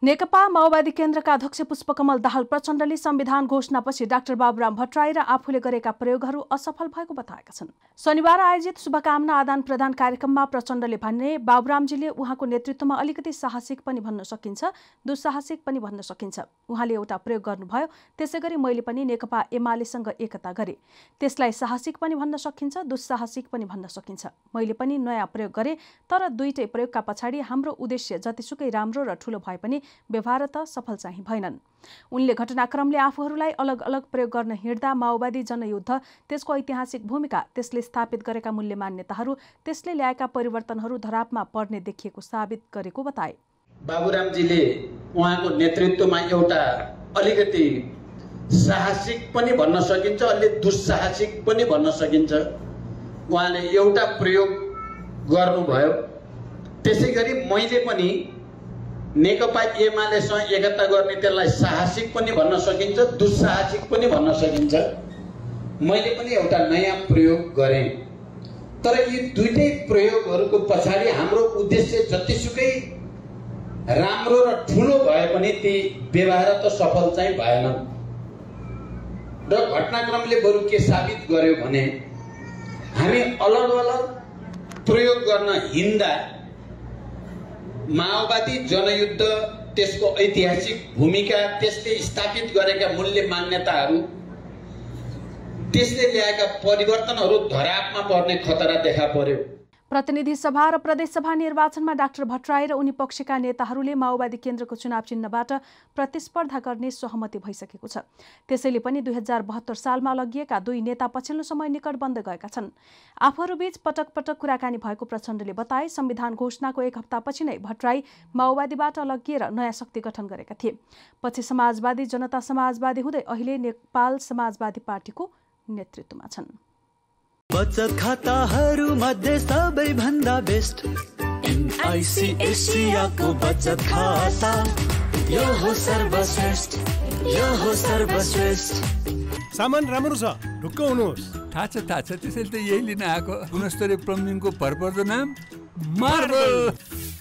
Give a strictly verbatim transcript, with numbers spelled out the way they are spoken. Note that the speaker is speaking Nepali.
नेकपा माओवादी केन्द्रका अध्यक्ष पुष्पकमल दाहाल प्रचण्डले संविधान घोषणापछि डाक्टर बाबुराम भट्टराई र आफूले गरेका प्रयोगहरू असफल भएको बताएका छन्। शनिबार आयोजित शुभकामना आदान प्रदान कार्यक्रममा प्रचण्डले भने बाबुरामजीले उहाँको नेतृत्वमा अलिकति साहसिक पनि भन्न सकिन्छ, दुस्साहसिक पनि भन्न सकिन्छ। उहाँले एउटा प्रयोग गर्नुभयो, त्यसैगरी मैले पनि नेकपा एमालेसँग एकता गरे। त्यसलाई साहसिक पनि भन्न सकिन्छ, दुस्साहसिक पनि भन्न सकिन्छ। मैले पनि नयाँ प्रयोग गरे, तर दुईटै प्रयोगका पछाडि हाम्रो उद्देश्य जतिसुकै राम्रो र ठूलो भए पनि व्यवहार त सफल चाहिँ भएनन्। उनले घटनाक्रमले आफूहरूलाई अलग अलग प्रयोग गर्न हिँड्दा माओवादी जनयुद्ध, त्यसको ऐतिहासिक भूमिका, त्यसले स्थापित गरेका मूल्य मान्यताहरू, त्यसले ल्याएका परिवर्तनहरू धरापमा पर्ने देखिएको साबित गरेको बताए। बाबुरामजीले उहाँको नेतृत्वमा एउटा अलिकति साहसिक पनि भन्न सकिन्छ, अलि दुस्साहसिक पनि भन्न सकिन्छ। उहाँले एउटा प्रयोग गर्नुभयो। त्यसैगरी मैले पनि नेकपा एमालेसँग एकता गर्ने, त्यसलाई साहसिक पनि भन्न सकिन्छ, दुस्साहसिक पनि भन्न सकिन्छ। मैले पनि एउटा नयाँ प्रयोग गरेँ, तर यी दुईटै प्रयोगहरूको पछाडि हाम्रो उद्देश्य जतिसुकै राम्रो र ठुलो भए पनि ती व्यवहार त सफल चाहिँ भएनन्। र घटनाक्रमले बरु के साबित गर्यो भने हामी अलग अलग प्रयोग गर्न हिँड्दा माओवादी जनयुद्ध, त्यसको ऐतिहासिक भूमिका, त्यसले स्थापित गरेका मूल्य मान्यताहरू, त्यसले ल्याएका परिवर्तनहरू धरापमा पर्ने खतरा देखा पर्यो। प्रतिनिधि सभा र प्रदेश सभा निर्वाचनमा डाक्टर भट्टराई र उनी पक्षका नेताहरूले माओवादी केन्द्रको चुनाव चिन्हबाट प्रतिस्पर्धा गर्ने सहमति भइसकेको छ। त्यसैले पनि दुई हजार बहत्तर सालमा लगिएका दुई नेता पछिल्लो समय निकट बन्दै गएका छन्। आफूहरूबीच पटक पटक कुराकानी भएको प्रचण्डले बताए। संविधान घोषणाको एक हप्तापछि नै भट्टराई माओवादीबाट लगिएर नयाँ शक्ति गठन गरेका थिए। पछि समाजवादी, जनता समाजवादी हुँदै अहिले नेपाल समाजवादी पार्टीको नेतृत्वमा छन्। बचत खाताहरू मध्ये सबैभन्दा बेस्ट एनआईसी एसियाको बचत खाता, यो हो सर्वश्रेष्ठ, यो हो सर्वश्रेष्ठ। सामान राम्रो छ, ढुक्क हुनुहोस्। थाहा छ थाहा छ, त्यसैले त यही लिन आएको। गुणस्तरीय प्लम्बिङको भरपर्दो नाम मार्बल।